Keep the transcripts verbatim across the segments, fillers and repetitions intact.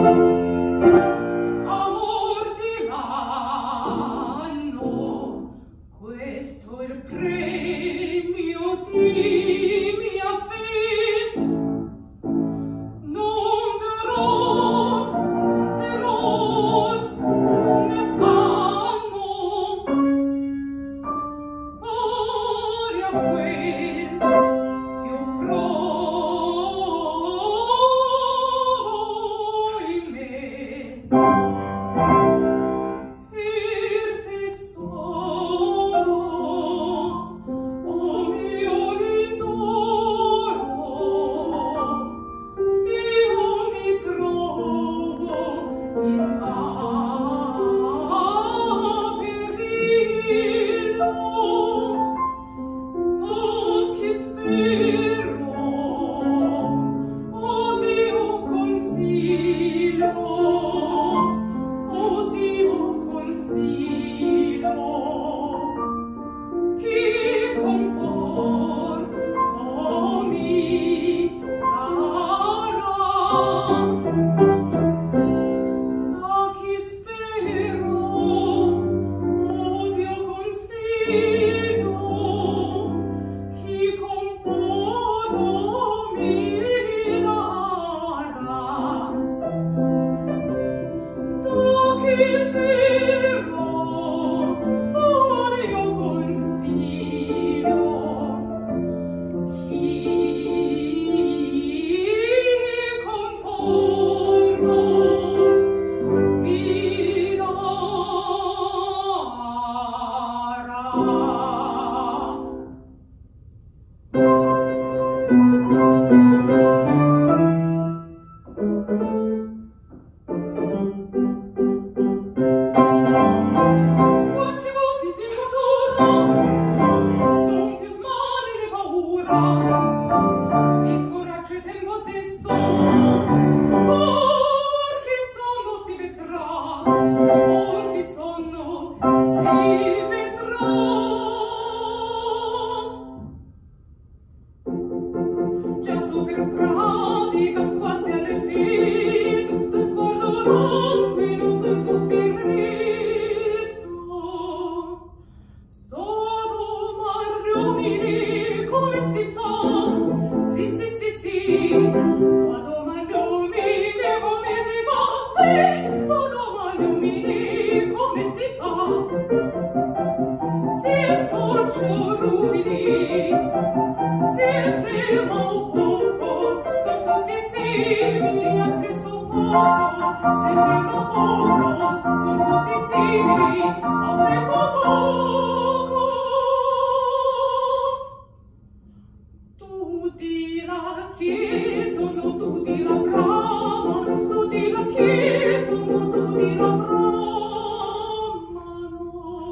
Amor ti danno, questo il premio ti mi affin. Non però, error ne fanno, poi a quel più provo in me. Irte solo, o mio rindoro, io mi trovo in aperino, occhi spero, o Dio consiglio, o Dio consiglio, chi conforto mi darà, a chi spero, o Dio consiglio, chi conforto mi darà. Tu chi spero, o Dio consiglio, chi conforto mi Quanti voti si futura, non più smane né paura, il coraggio e tempo adesso, or che sonno si vedrà, or che sonno si vedrà. Già su per pratica, quasi alle fine, tu scorderò qui tutto il sospirito. Sodoma umili, come si fa? Sì, sì, sì, sì. Sodoma umili, come si fa? Sì, Sodoma umili, come si fa? Si è torcio rubili, si è fermo fuoco, son tutti simili a presso poco, se fermo fuoco, son tutti simili a presso poco. Tutti la chiedono, tutti la bramano, tutti la chiedono, tutti la bramano.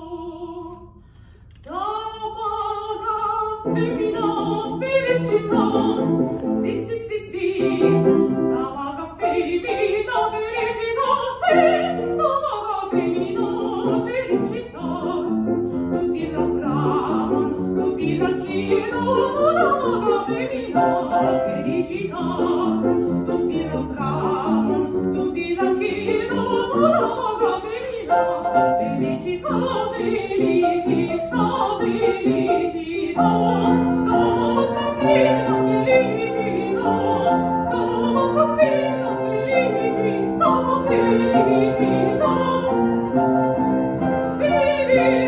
Da vaga femmina felicità, sì, sì, sì, sì, da vaga femmina felicità, sì, da vaga femmina felicità. Tutti la bramano, tutti la chiedono, da vaga femmina felicità. Tutti la bramano, tutti la chiedono, da vaga femmina felicità, felicità, felicità. Da vaga femmina felicità, da vaga femmina felicità, felicità. Felicità.